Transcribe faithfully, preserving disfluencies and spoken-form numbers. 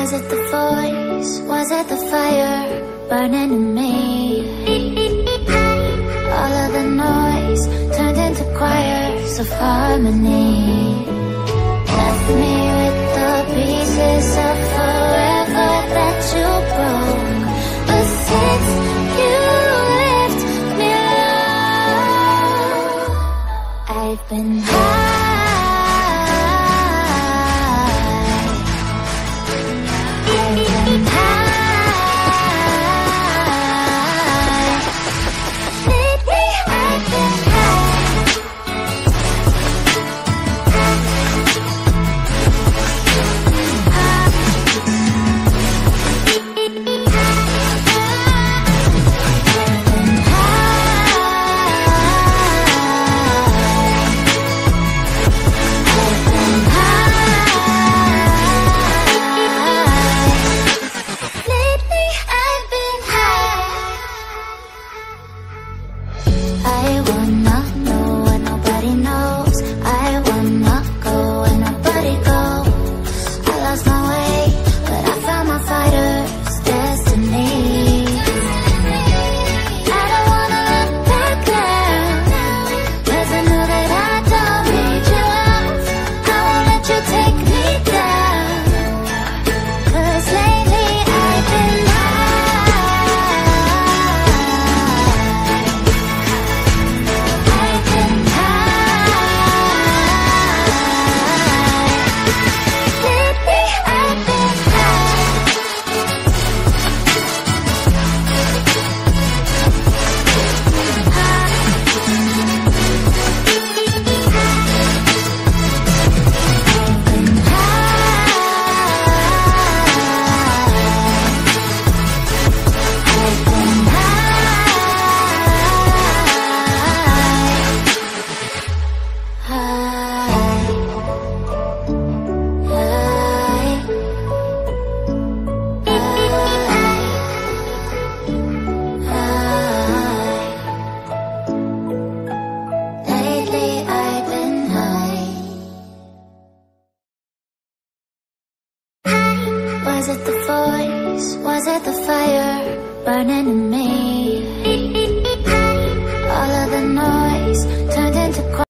Was it the voice? Was it the fire burning in me? All of the noise turned into choirs of harmony. Left me with the pieces of forever that you broke. But since you left me alone, I've been high. Was it the voice? Was it the fire burning in me?